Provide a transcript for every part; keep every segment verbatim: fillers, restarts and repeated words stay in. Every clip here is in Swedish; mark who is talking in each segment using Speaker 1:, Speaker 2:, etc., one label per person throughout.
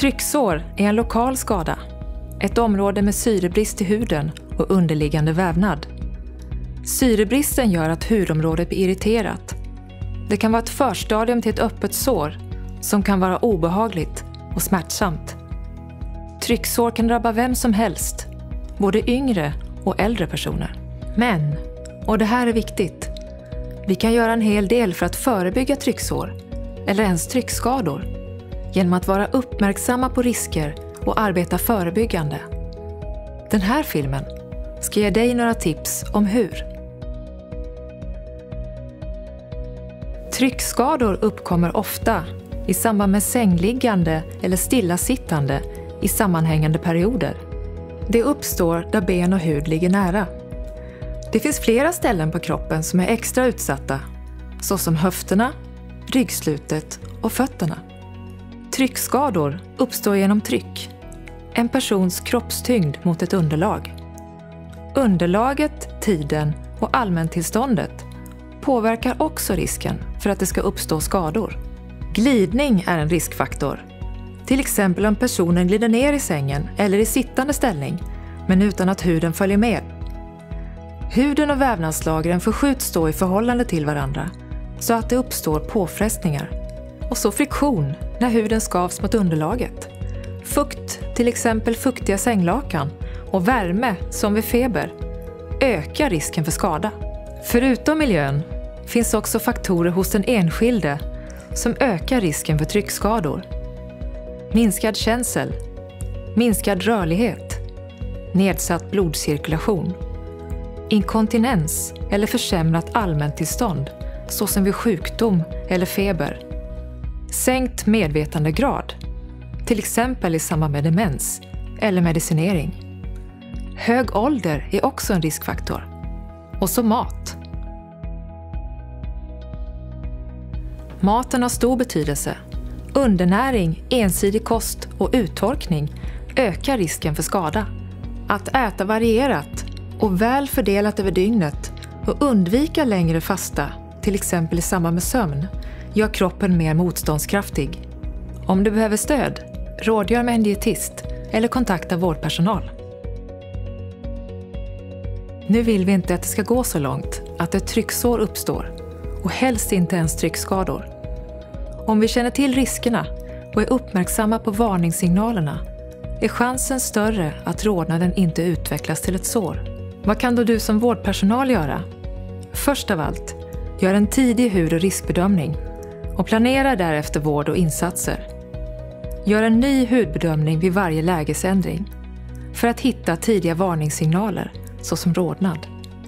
Speaker 1: Trycksår är en lokal skada. Ett område med syrebrist i huden och underliggande vävnad. Syrebristen gör att hudområdet blir irriterat. Det kan vara ett förstadium till ett öppet sår som kan vara obehagligt och smärtsamt. Trycksår kan drabba vem som helst, både yngre och äldre personer. Men, och det här är viktigt, vi kan göra en hel del för att förebygga trycksår eller ens tryckskador genom att vara uppmärksamma på risker och arbeta förebyggande. Den här filmen ska ge dig några tips om hur. Tryckskador uppkommer ofta i samband med sängliggande eller stillasittande i sammanhängande perioder. Det uppstår där ben och hud ligger nära. Det finns flera ställen på kroppen som är extra utsatta, såsom höfterna, ryggslutet och fötterna. Tryckskador uppstår genom tryck, en persons kroppstyngd mot ett underlag. Underlaget, tiden och allmäntillståndet påverkar också risken för att det ska uppstå skador. Glidning är en riskfaktor. Till exempel om personen glider ner i sängen eller i sittande ställning, men utan att huden följer med. Huden och vävnadslagren förskjuts då i förhållande till varandra så att det uppstår påfrestningar. Och så friktion när huden skavs mot underlaget. Fukt, till exempel fuktiga sänglakan, och värme, som vid feber, ökar risken för skada. Förutom miljön finns också faktorer hos den enskilde som ökar risken för tryckskador. Minskad känsel, minskad rörlighet, nedsatt blodcirkulation, inkontinens eller försämrat allmäntillstånd såsom vid sjukdom eller feber, sänkt medvetandegrad, till exempel i samband med demens eller medicinering. Hög ålder är också en riskfaktor. Och så mat. Maten har stor betydelse. Undernäring, ensidig kost och uttorkning ökar risken för skada. Att äta varierat och väl fördelat över dygnet och undvika längre fasta, till exempel i samband med sömn, gör kroppen mer motståndskraftig. Om du behöver stöd, rådgör med en dietist eller kontakta vårdpersonal. Nu vill vi inte att det ska gå så långt att ett trycksår uppstår och helst inte ens tryckskador. Om vi känner till riskerna och är uppmärksamma på varningssignalerna är chansen större att rodnaden inte utvecklas till ett sår. Vad kan då du som vårdpersonal göra? Först av allt, gör en tidig hud- och riskbedömning och planera därefter vård och insatser. Gör en ny hudbedömning vid varje lägesändring för att hitta tidiga varningssignaler såsom rodnad.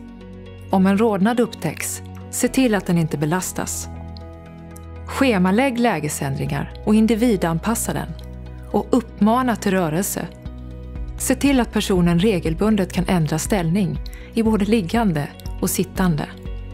Speaker 1: Om en rodnad upptäcks, se till att den inte belastas. Schemalägg lägesändringar och individanpassa den och uppmana till rörelse. Se till att personen regelbundet kan ändra ställning i både liggande och sittande.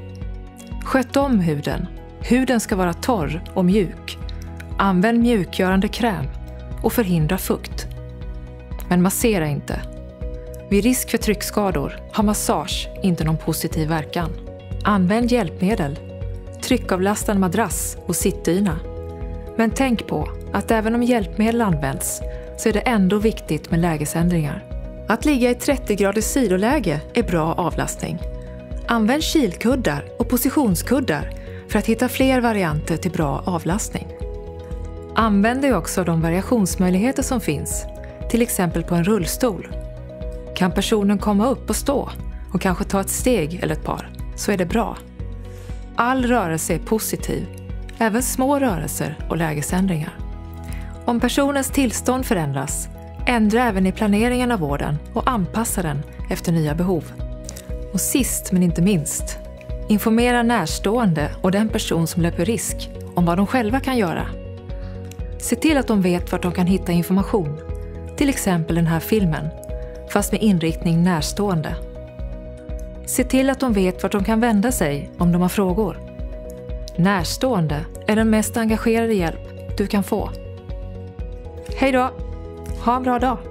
Speaker 1: Sköt om huden. Huden ska vara torr och mjuk. Använd mjukgörande kräm och förhindra fukt. Men massera inte. Vid risk för tryckskador har massage inte någon positiv verkan. Använd hjälpmedel, tryckavlastande madrass och sittdyna. Men tänk på att även om hjälpmedel används så är det ändå viktigt med lägesändringar. Att ligga i trettio graders sidoläge är bra avlastning. Använd kilkuddar och positionskuddar för att hitta fler varianter till bra avlastning. Använd dig också av de variationsmöjligheter som finns, till exempel på en rullstol. Kan personen komma upp och stå och kanske ta ett steg eller ett par, så är det bra. All rörelse är positiv, även små rörelser och lägesändringar. Om personens tillstånd förändras, ändra även i planeringen av vården och anpassa den efter nya behov. Och sist men inte minst, informera närstående och den person som löper risk om vad de själva kan göra. Se till att de vet vart de kan hitta information, till exempel den här filmen, fast med inriktning närstående. Se till att de vet vart de kan vända sig om de har frågor. Närstående är den mest engagerade hjälp du kan få. Hej då! Ha en bra dag!